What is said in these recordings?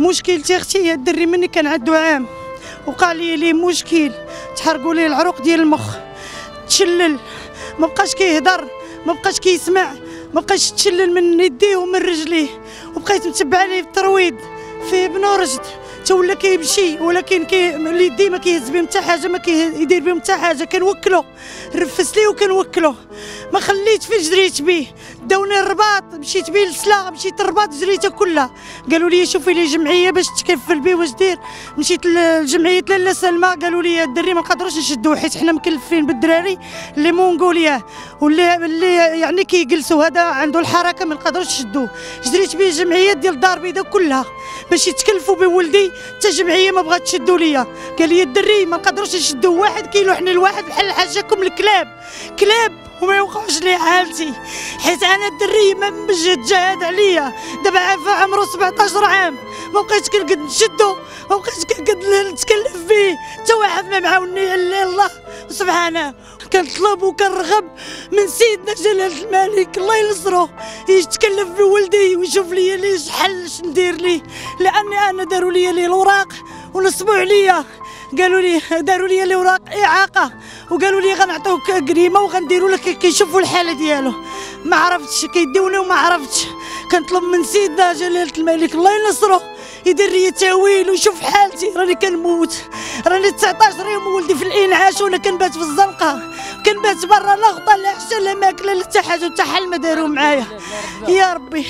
مشكلتي اختي يا الدري مني كان عنده عام وقع لي مشكل، تحرقوا لي العروق ديال المخ، تشلل، ما بقاش كيهضر، ما بقاش كيسمع، ما بقاش تشلل من يديه ومن رجليه، وبقيت متبعه ليه بالترويض في بن رشد حتى ولا كيمشي، ولكن اليدي ما كيهز بهم حتى حاجه، ما كيدير بهم حتى حاجه، كنوكلو نرفس ليه وكنوكلو، ما خليت فين جريت بيه، داوني الرباط، مشيت بيه للسلا، مشيت الرباط جريتها كلها، قالوا لي شوفي لي جمعيه باش تكفل بيه واش دير، مشيت لجمعيه لاله سلمى، قالوا لي الدري ما نقدروش نشدوه حيت حنا مكلفين بالدراري اللي مونغوليا واللي يعني كيجلسوا، هذا عنده الحركه ما نقدروش نشدوه، جريت بيه الجمعيات ديال الدار البيضاء كلها باش يتكلفوا بولدي، حتى جمعيه ما بغات تشدوا ليا، قال لي الدري ما نقدروش نشدوه، واحد كيلوحني الواحد بحال حاجاكم الكلاب، كلاب وما يوقعوش لي حالتي، حيت انا الدري ما جهاد عليا، دابا عمرو 17 عام، ما بقيتش كنقد نشدو، ما بقيتش كنقد نتكلف فيه، حتى واحد ما معاوني الا الله سبحانه، كنطلب وكنرغب من سيدنا جلالة الملك الله ينصرو يتكلف بولدي ويشوف لي ليش حل اش ندير ليه، لاني انا داروا لي الاوراق ونصبوا عليا، قالوا لي داروا لي الاوراق اعاقه، وقالوا لي غنعطيوك قريمه وغنديروا لك كيشوفوا الحاله ديالو، ما عرفتش كيديوني وما عرفتش، كنطلب من سيدنا جلاله الملك الله ينصرو يدير لي تاويل ويشوف حالتي، راني كنموت، راني 19 يوم ولدي في الانعاش وانا كنبات في الزنقه، كنبات برا لا غطا لا عشا لا ماكله لا حتى حاجه، حتى حل ما داروا معايا يا ربي،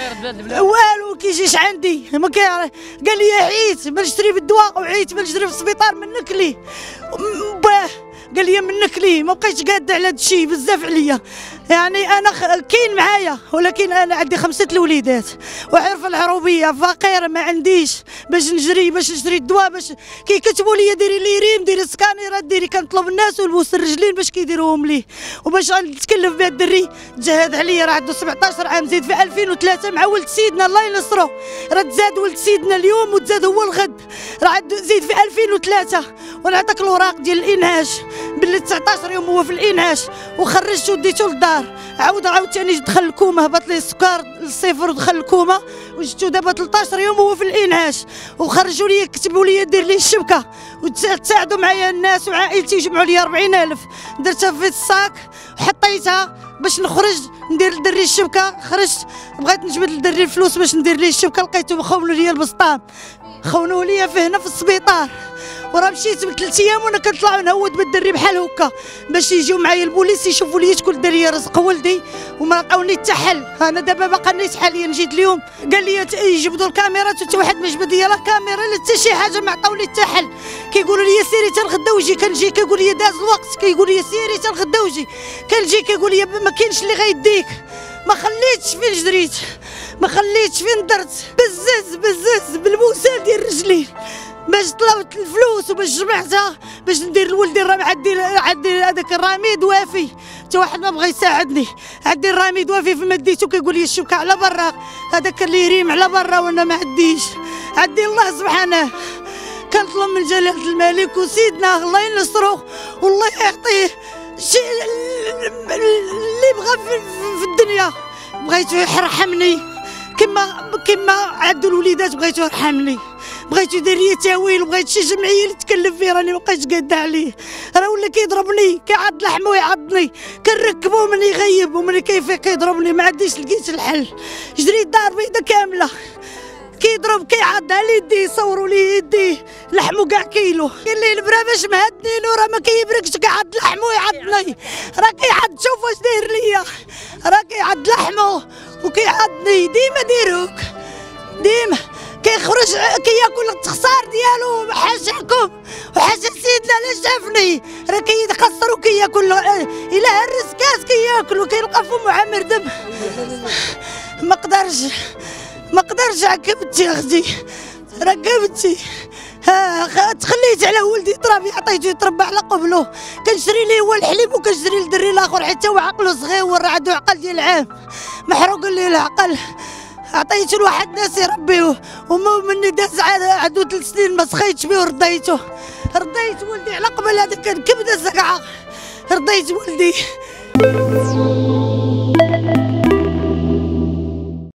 والو كيجيش عندي، ما كيعرف، قال لي عييت ما نشري بالدواء وعييت ما نجري في السبيطار منك ليه، باه قال لي منك ليه، ما بقيتش قاده على هذا الشيء بزاف عليا، يعني انا كاين معايا، ولكن انا عندي 5 الوليدات وعرف العروبيه، فقيره ما عنديش باش نشري الدواء، باش كيكتبوا لي ديري لي ريم، ديري سكانيرات، ديري، كنطلب الناس ولبوس الرجلين باش كيديروهم ليه، وباش غنتكلف بها الدري تجهد عليا، راه عنده 17 عام، زيد في 2003 مع ولد سيدنا الله ينصرو، راه تزاد ولد سيدنا اليوم وتزاد هو الغد، راه عنده زيد في 2003، ونعطيك الاوراق ديال الانعاش باللي 19 يوم هو في الانعاش، وخرجته وديته للدار، عاوتاني دخل الكومه، هبط لي السكر للصفر ودخل الكومه، وجدتو دابا 13 يوم هو في الانعاش، وخرجوا لي كتبوا لي دير لي الشبكه، وتساعدوا معايا الناس وعائلتي، جمعوا لي 40,000، درتها في الصاك وحطيتها باش نخرج ندير للدري الشبكه، خرجت بغيت نجبد للدري الفلوس باش ندير ليه الشبكه، لقيتهم خونوا لي البسطام، خونوا لي فيه هنا في السبيطار، وراه مشيت ب3 ايام وانا كنطلع نهود بالدري بحال هكا باش يجيو معايا البوليس يشوفوا لي شكون دار لي رزق ولدي، وما عطاوني حتى حل، انا دابا باقا نيت حاليا، جيت اليوم قال لي يجبدوا الكاميرات، حتى واحد ما جبد لي لا كاميرا لا حتى شي حاجه، ما عطاوني حتى حل، كيقولوا لي سيري حتى الغدا وجي، كنجي كيقول لي داز الوقت، كيقول لي سيري حتى الغدا وجي، كنجي كيقول لي ما كاينش اللي غيديك، ما خليتش فين جريت، ما خليتش فين درت، بزز بالبوسال ديال رجلي باش طلبت الفلوس وباش جمعتها باش ندير لولدي، راه عندي هذاك الرميد وافي، حتى واحد ما بغى يساعدني، عندي الرميد وافي في مديتو، كيقول لي الشبكه على برا، هذاك اللي يريم على برا وانا ما عنديش، عندي الله سبحانه، كنطلب من جلاله الملك وسيدنا الله ينصرو والله يعطيه شي اللي بغى في الدنيا، بغيتو يرحمني كما عندو الوليدات، بغيتو يرحمني، بغيتو يدير لي تاويل، وبغيت شي جمعيه اللي تكلف فيه، راني مابقيتش قاده عليه، راه ولا كيضربني، كيعض لحمو ويعضني، كنركبو من يغيب ومن كيفيق كيضربني، ما عنديش لقيت الحل، جريت دار بيضا كامله كيضرب كيعض على يدي، يصوروا لي يدي لحمو كاع كيلو، قال لي البرا باش مهدنينو، راه ما كيبركش، كيعض لحمو ويعضني، راه كيعض، شوف واش داير ليا، راه كيعض لحمو وكيعضني، ديما ديروك ديما كيخرج كياكل التخسار ديالو، حاشاكم وحاشا سيدنا لا شافني، راه كيتخسر وكياكل الى هرس كاس كياكل، وكيلقى فمو عامر دم، ما قدرش عكبتي اختي، ركبتي تخليت على ولدي يطرب، عطيته يطرب على قبله، كنشري ليه هو الحليب وكنشري للدري الاخر، حتى هو عقله صغير، عنده عقل ديال عام، محروق ليه العقل، عطيته لواحد الناس يربيه، وما مني داز عنده 3 سنين ما سخيتش بيه ورضيته، رضيت ولدي على قبل هذاك كان كبده زقعه، رضيت ولدي.